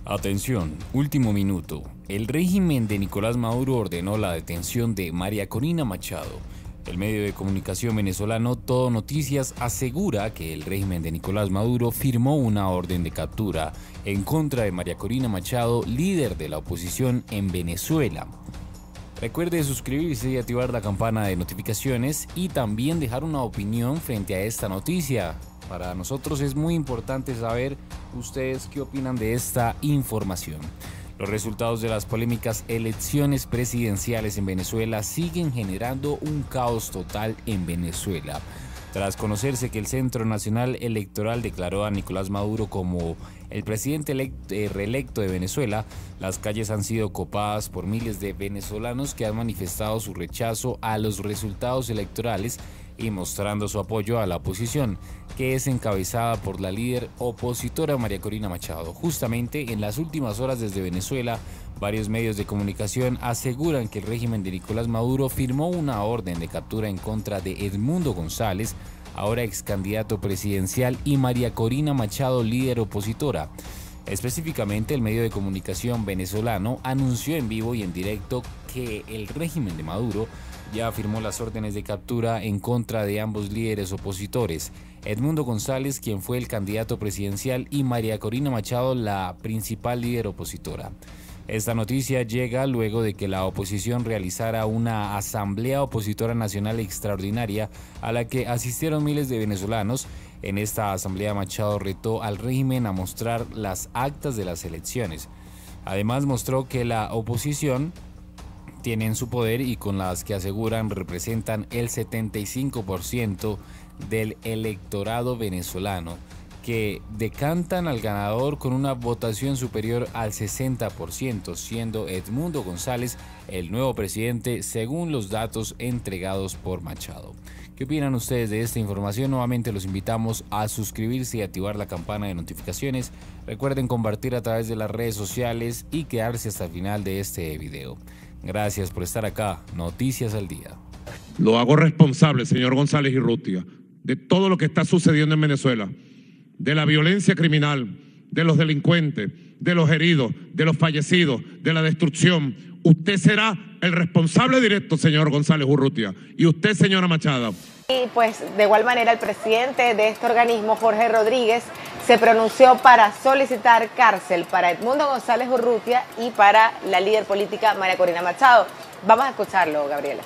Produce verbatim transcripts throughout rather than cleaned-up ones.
Atención, último minuto. El régimen de Nicolás Maduro ordenó la detención de María Corina Machado. El medio de comunicación venezolano Todo Noticias asegura que el régimen de Nicolás Maduro firmó una orden de captura en contra de María Corina Machado, líder de la oposición en Venezuela. Recuerde suscribirse y activar la campana de notificaciones y también dejar una opinión frente a esta noticia. Para nosotros es muy importante saber ustedes qué opinan de esta información. Los resultados de las polémicas elecciones presidenciales en Venezuela siguen generando un caos total en Venezuela. Tras conocerse que el Centro Nacional Electoral declaró a Nicolás Maduro como el presidente electo, eh, reelecto de Venezuela, las calles han sido copadas por miles de venezolanos que han manifestado su rechazo a los resultados electorales y mostrando su apoyo a la oposición, que es encabezada por la líder opositora María Corina Machado. Justamente en las últimas horas desde Venezuela, varios medios de comunicación aseguran que el régimen de Nicolás Maduro firmó una orden de captura en contra de Edmundo González, ahora ex candidato presidencial, y María Corina Machado, líder opositora. Específicamente, el medio de comunicación venezolano anunció en vivo y en directo que el régimen de Maduro ya firmó las órdenes de captura en contra de ambos líderes opositores, Edmundo González, quien fue el candidato presidencial, y María Corina Machado, la principal líder opositora. Esta noticia llega luego de que la oposición realizara una asamblea opositora nacional extraordinaria a la que asistieron miles de venezolanos. En esta asamblea, Machado retó al régimen a mostrar las actas de las elecciones. Además, mostró que la oposición tiene en su poder y con las que aseguran representan el setenta y cinco por ciento del electorado venezolano, que decantan al ganador con una votación superior al sesenta por ciento, siendo Edmundo González el nuevo presidente según los datos entregados por Machado. ¿Qué opinan ustedes de esta información? Nuevamente los invitamos a suscribirse y activar la campana de notificaciones. Recuerden compartir a través de las redes sociales y quedarse hasta el final de este video. Gracias por estar acá. Noticias al Día. Lo hago responsable, señor González y Urrutia, de todo lo que está sucediendo en Venezuela, de la violencia criminal, de los delincuentes, de los heridos, de los fallecidos, de la destrucción. Usted será el responsable directo, señor González Urrutia, y usted, señora Machado. Y pues de igual manera el presidente de este organismo, Jorge Rodríguez, se pronunció para solicitar cárcel para Edmundo González Urrutia y para la líder política María Corina Machado. Vamos a escucharlo, Gabriela.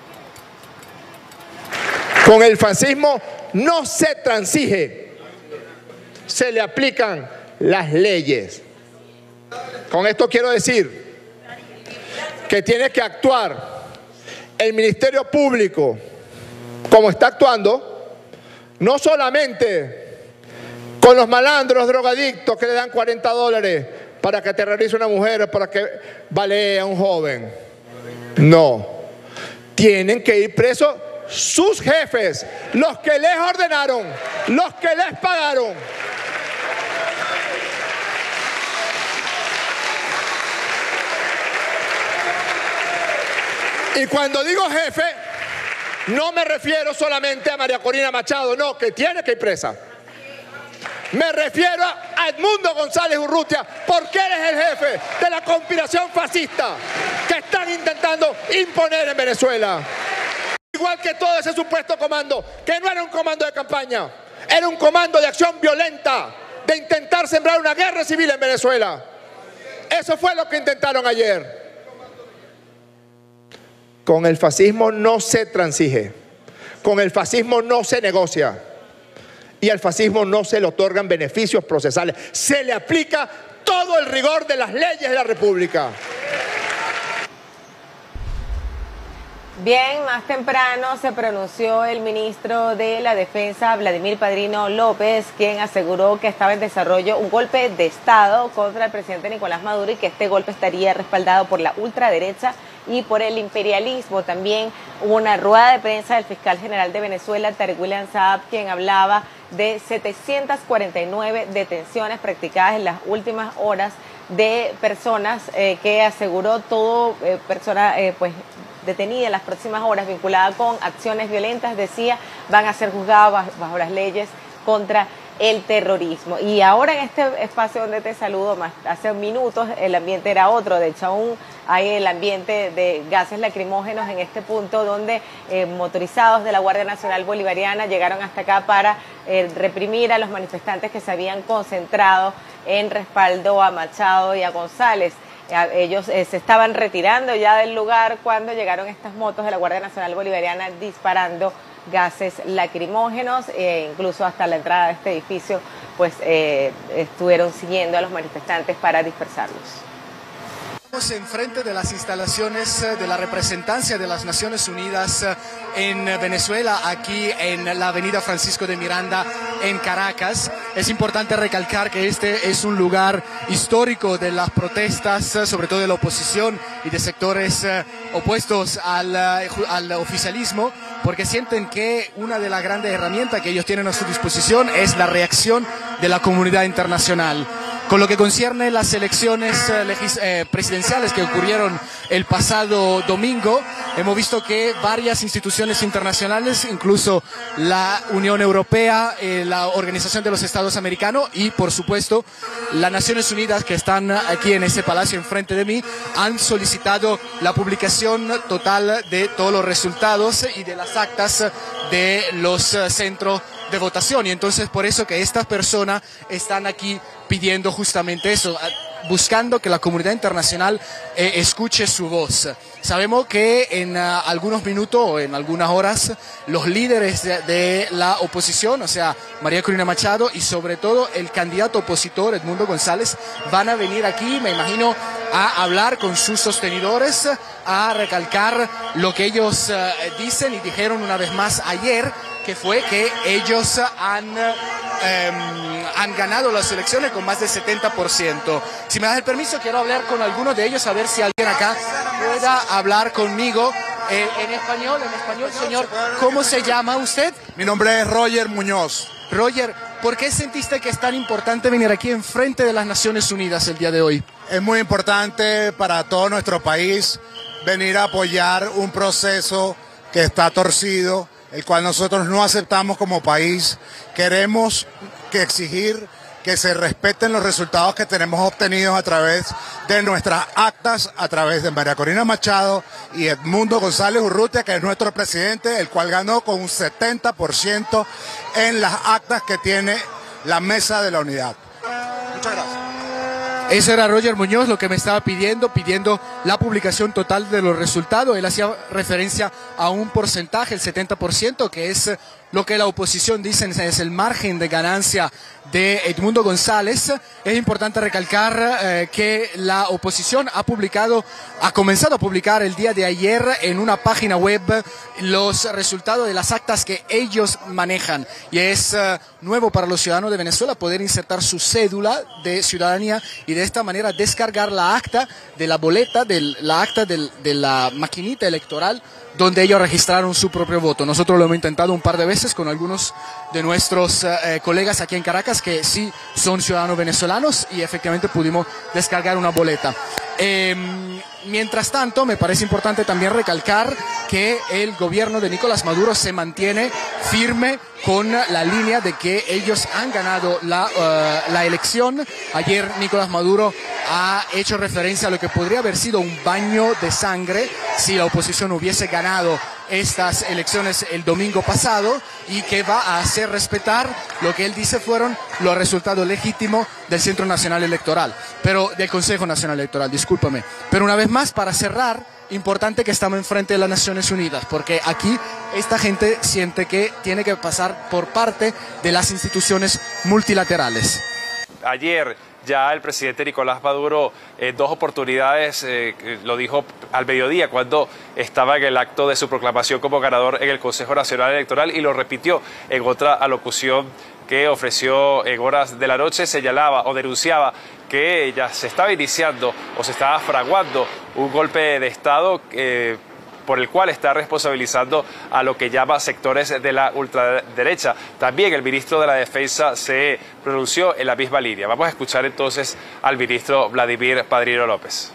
Con el fascismo no se transige, se le aplican las leyes. Con esto quiero decir que tiene que actuar el Ministerio Público como está actuando, no solamente con los malandros drogadictos que le dan cuarenta dólares para que aterrorice a una mujer o para que balee a un joven. No, tienen que ir presos sus jefes, los que les ordenaron, los que les pagaron. Y cuando digo jefe, no me refiero solamente a María Corina Machado, no, que tiene que ir presa. Me refiero a Edmundo González Urrutia, porque él es el jefe de la conspiración fascista que están intentando imponer en Venezuela. Igual que todo ese supuesto comando, que no era un comando de campaña, era un comando de acción violenta, de intentar sembrar una guerra civil en Venezuela. Eso fue lo que intentaron ayer. Con el fascismo no se transige, con el fascismo no se negocia y al fascismo no se le otorgan beneficios procesales, se le aplica todo el rigor de las leyes de la República. Bien, más temprano se pronunció el ministro de la Defensa, Vladimir Padrino López, quien aseguró que estaba en desarrollo un golpe de Estado contra el presidente Nicolás Maduro y que este golpe estaría respaldado por la ultraderecha y por el imperialismo. También hubo una rueda de prensa del fiscal general de Venezuela, Tarek William Saab, quien hablaba de setecientas cuarenta y nueve detenciones practicadas en las últimas horas de personas eh, que aseguró todo eh, persona eh, pues detenida en las próximas horas vinculada con acciones violentas, decía, van a ser juzgados bajo, bajo las leyes contra el terrorismo. Y ahora en este espacio donde te saludo, más hace minutos el ambiente era otro, de hecho aún hay el ambiente de gases lacrimógenos en este punto donde eh, motorizados de la Guardia Nacional Bolivariana llegaron hasta acá para eh, reprimir a los manifestantes que se habían concentrado en respaldo a Machado y a González. Ellos eh, se estaban retirando ya del lugar cuando llegaron estas motos de la Guardia Nacional Bolivariana disparando gases lacrimógenos, e incluso hasta la entrada de este edificio pues eh, estuvieron siguiendo a los manifestantes para dispersarlos. Estamos enfrente de las instalaciones de la representancia de las Naciones Unidas en Venezuela, aquí en la avenida Francisco de Miranda en Caracas. Es importante recalcar que este es un lugar histórico de las protestas, sobre todo de la oposición y de sectores opuestos al, al oficialismo, porque sienten que una de las grandes herramientas que ellos tienen a su disposición es la reacción de la comunidad internacional. Con lo que concierne las elecciones eh, eh, presidenciales que ocurrieron el pasado domingo, hemos visto que varias instituciones internacionales, incluso la Unión Europea, eh, la Organización de los Estados Americanos y, por supuesto, las Naciones Unidas, que están aquí en este palacio enfrente de mí, han solicitado la publicación total de todos los resultados y de las actas de los uh, centros de votación. Y entonces por eso que estas personas están aquí pidiendo justamente eso, buscando que la comunidad internacional eh, escuche su voz. Sabemos que en uh, algunos minutos o en algunas horas los líderes de, de la oposición, o sea, María Corina Machado y sobre todo el candidato opositor Edmundo González, van a venir aquí, me imagino, a hablar con sus sostenidores, a recalcar lo que ellos uh, dicen y dijeron una vez más ayer, que fue que ellos han, eh, han ganado las elecciones con más del setenta por ciento. Si me das el permiso, quiero hablar con algunos de ellos, a ver si alguien acá pueda hablar conmigo eh, en español. En español, señor, ¿cómo se llama usted? Mi nombre es Roger Muñoz. Roger, ¿por qué sentiste que es tan importante venir aquí enfrente de las Naciones Unidas el día de hoy? Es muy importante para todo nuestro país venir a apoyar un proceso que está torcido, el cual nosotros no aceptamos como país. Queremos que exigir que se respeten los resultados que tenemos obtenidos a través de nuestras actas, a través de María Corina Machado y Edmundo González Urrutia, que es nuestro presidente, el cual ganó con un setenta por ciento en las actas que tiene la Mesa de la Unidad. Muchas gracias. Eso era Roger Muñoz, lo que me estaba pidiendo, pidiendo la publicación total de los resultados. Él hacía referencia a un porcentaje, el setenta por ciento, que es lo que la oposición dice es el margen de ganancia de Edmundo González. Es importante recalcar eh, que la oposición ha publicado, ha comenzado a publicar el día de ayer en una página web los resultados de las actas que ellos manejan. Y es eh, nuevo para los ciudadanos de Venezuela poder insertar su cédula de ciudadanía y de esta manera descargar la acta de la boleta, de la acta del, de la maquinita electoral donde ellos registraron su propio voto. Nosotros lo hemos intentado un par de veces con algunos de nuestros eh, colegas aquí en Caracas que sí son ciudadanos venezolanos y efectivamente pudimos descargar una boleta. Eh, mientras tanto, me parece importante también recalcar que el gobierno de Nicolás Maduro se mantiene firme con la línea de que ellos han ganado la, uh, la elección. Ayer Nicolás Maduro ha hecho referencia a lo que podría haber sido un baño de sangre si la oposición hubiese ganado estas elecciones el domingo pasado y que va a hacer respetar lo que él dice fueron los resultados legítimos del Centro Nacional Electoral, pero del Consejo Nacional Electoral, discúlpame. Pero una vez más, para cerrar, importante que estamos enfrente de las Naciones Unidas, porque aquí esta gente siente que tiene que pasar por parte de las instituciones multilaterales. Ayer ya el presidente Nicolás Maduro en eh, dos oportunidades eh, lo dijo al mediodía cuando estaba en el acto de su proclamación como ganador en el Consejo Nacional Electoral y lo repitió en otra alocución que ofreció en horas de la noche. Señalaba o denunciaba que ya se estaba iniciando o se estaba fraguando un golpe de Estado eh, por el cual está responsabilizando a lo que llama sectores de la ultraderecha. También el ministro de la Defensa se pronunció en la misma línea. Vamos a escuchar entonces al ministro Vladimir Padrino López.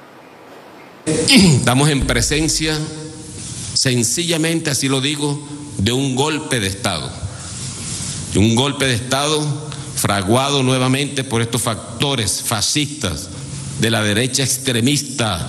Estamos en presencia, sencillamente así lo digo, de un golpe de Estado. Un golpe de Estado fraguado nuevamente por estos factores fascistas de la derecha extremista,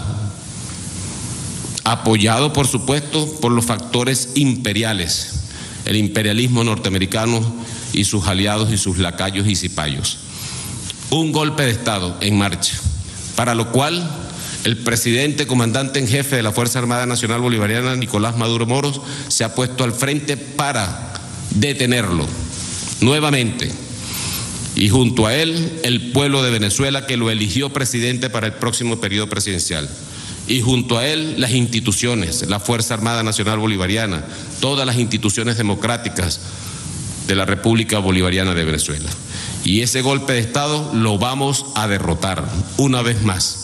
apoyado por supuesto por los factores imperiales, el imperialismo norteamericano y sus aliados y sus lacayos y cipayos. Un golpe de Estado en marcha, para lo cual el presidente comandante en jefe de la Fuerza Armada Nacional Bolivariana, Nicolás Maduro Moros, se ha puesto al frente para detenerlo nuevamente. Y junto a él, el pueblo de Venezuela, que lo eligió presidente para el próximo periodo presidencial. Y junto a él, las instituciones, la Fuerza Armada Nacional Bolivariana, todas las instituciones democráticas de la República Bolivariana de Venezuela. Y ese golpe de Estado lo vamos a derrotar una vez más.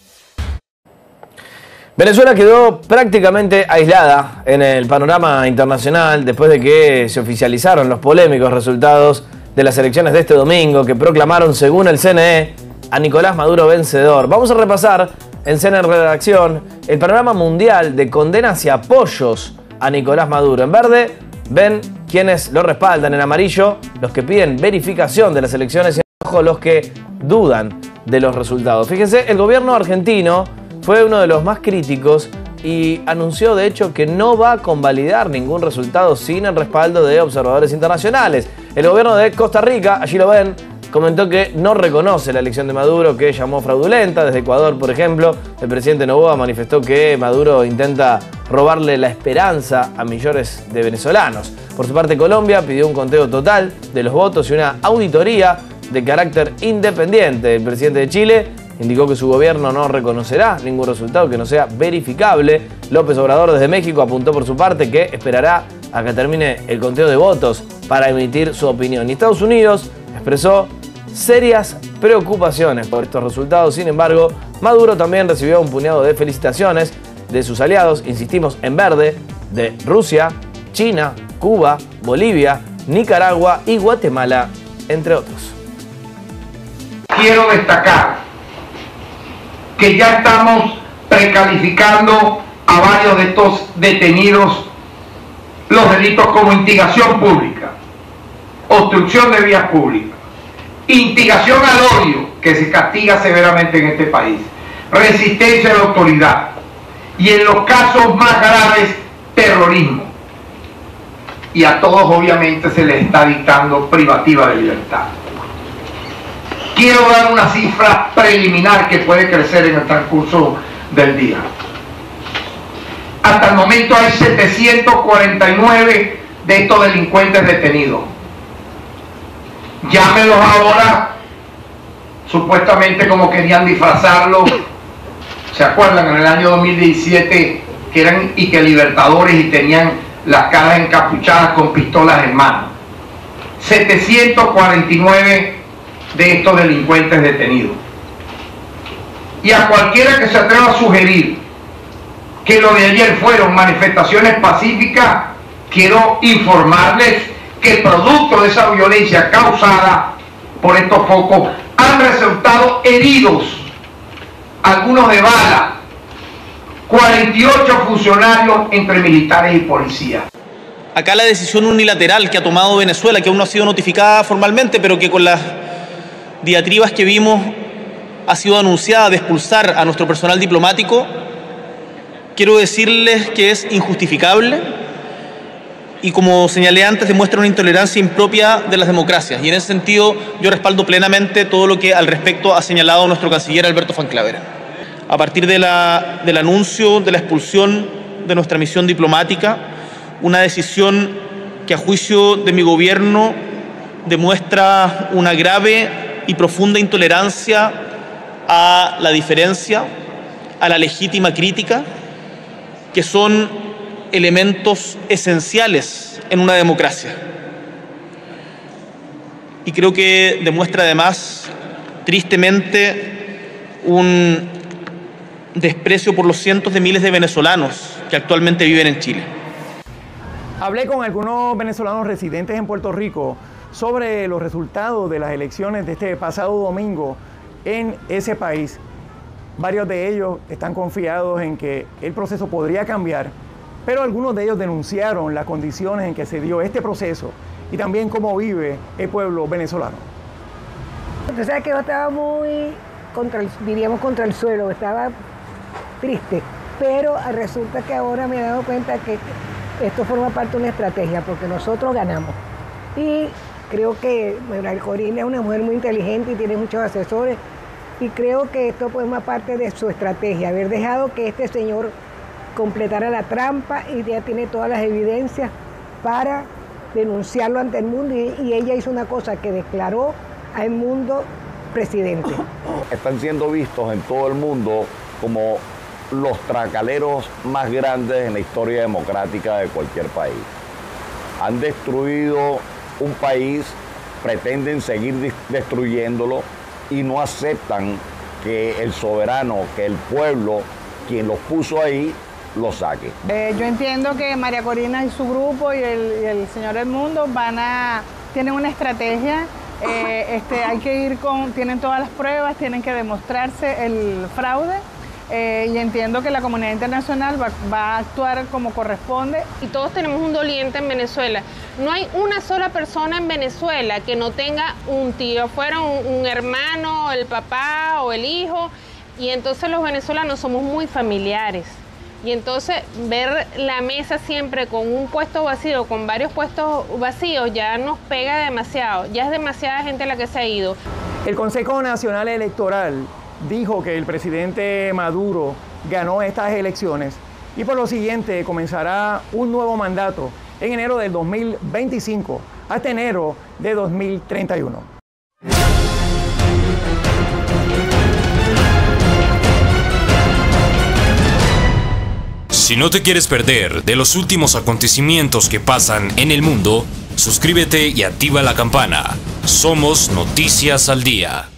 Venezuela quedó prácticamente aislada en el panorama internacional después de que se oficializaron los polémicos resultados de las elecciones de este domingo que proclamaron, según el C N E, a Nicolás Maduro vencedor. Vamos a repasar en C N E Redacción el panorama mundial de condenas y apoyos a Nicolás Maduro. En verde ven quienes lo respaldan, en amarillo los que piden verificación de las elecciones y en rojo los que dudan de los resultados. Fíjense, el gobierno argentino fue uno de los más críticos y anunció de hecho que no va a convalidar ningún resultado sin el respaldo de observadores internacionales. El gobierno de Costa Rica, allí lo ven, comentó que no reconoce la elección de Maduro, que llamó fraudulenta. Desde Ecuador, por ejemplo, el presidente Noboa manifestó que Maduro intenta robarle la esperanza a millones de venezolanos. Por su parte, Colombia pidió un conteo total de los votos y una auditoría de carácter independiente. El presidente de Chile indicó que su gobierno no reconocerá ningún resultado que no sea verificable. López Obrador desde México apuntó por su parte que esperará a que termine el conteo de votos para emitir su opinión. Y Estados Unidos expresó serias preocupaciones por estos resultados. Sin embargo, Maduro también recibió un puñado de felicitaciones de sus aliados, insistimos en verde, de Rusia, China, Cuba, Bolivia, Nicaragua y Guatemala, entre otros. Quiero destacar que ya estamos precalificando a varios de estos detenidos los delitos como instigación pública, obstrucción de vías públicas, instigación al odio, que se castiga severamente en este país, resistencia a la autoridad y, en los casos más graves, terrorismo. Y a todos obviamente se les está dictando privativa de libertad. Quiero dar una cifra preliminar que puede crecer en el transcurso del día. Hasta el momento hay setecientos cuarenta y nueve de estos delincuentes detenidos. Llámenlos ahora, supuestamente como querían disfrazarlo. ¿Se acuerdan? En el año dos mil diecisiete que eran y que libertadores y tenían las caras encapuchadas con pistolas en mano. setecientos cuarenta y nueve de estos delincuentes detenidos. Y a cualquiera que se atreva a sugerir que lo de ayer fueron manifestaciones pacíficas, quiero informarles que producto de esa violencia causada por estos focos han resultado heridos, algunos de bala, cuarenta y ocho funcionarios entre militares y policías. Acá la decisión unilateral que ha tomado Venezuela, que aún no ha sido notificada formalmente, pero que con las diatribas que vimos ha sido anunciada de expulsar a nuestro personal diplomático, quiero decirles que es injustificable y, como señalé antes, demuestra una intolerancia impropia de las democracias. Y en ese sentido yo respaldo plenamente todo lo que al respecto ha señalado nuestro canciller Alberto Fanclavera. A partir de la, del anuncio de la expulsión de nuestra misión diplomática, una decisión que a juicio de mi gobierno demuestra una grave y profunda intolerancia a la diferencia, a la legítima crítica, que son elementos esenciales en una democracia. Y creo que demuestra además, tristemente, un desprecio por los cientos de miles de venezolanos que actualmente viven en Chile. Hablé con algunos venezolanos residentes en Puerto Rico sobre los resultados de las elecciones de este pasado domingo en ese país. Varios de ellos están confiados en que el proceso podría cambiar, pero algunos de ellos denunciaron las condiciones en que se dio este proceso y también cómo vive el pueblo venezolano. Usted sabe que yo estaba muy, contra el, diríamos, contra el suelo, estaba triste, pero resulta que ahora me he dado cuenta que esto forma parte de una estrategia, porque nosotros ganamos. Y creo que María Corina es una mujer muy inteligente y tiene muchos asesores, y creo que esto forma parte de su estrategia, haber dejado que este señor completara la trampa y ya tiene todas las evidencias para denunciarlo ante el mundo, y, y ella hizo una cosa que declaró al mundo presidente. Están siendo vistos en todo el mundo como los tracaleros más grandes en la historia democrática de cualquier país. Han destruido un país, pretenden seguir destruyéndolo y no aceptan que el soberano, que el pueblo, quien los puso ahí, lo saque. Eh, yo entiendo que María Corina y su grupo y el, y el señor Edmundo van a, tienen una estrategia, eh, este, hay que ir con, tienen todas las pruebas, tienen que demostrarse el fraude. Eh, y entiendo que la comunidad internacional va, va a actuar como corresponde. Y todos tenemos un doliente en Venezuela. No hay una sola persona en Venezuela que no tenga un tío, fuera un, un hermano, el papá o el hijo. Y entonces los venezolanos somos muy familiares. Y entonces ver la mesa siempre con un puesto vacío, con varios puestos vacíos, ya nos pega demasiado. Ya es demasiada gente la que se ha ido. El Consejo Nacional Electoral dijo que el presidente Maduro ganó estas elecciones y por lo siguiente comenzará un nuevo mandato en enero del dos mil veinticinco hasta enero de dos mil treinta y uno. Si no te quieres perder de los últimos acontecimientos que pasan en el mundo, suscríbete y activa la campana. Somos Noticias al Día.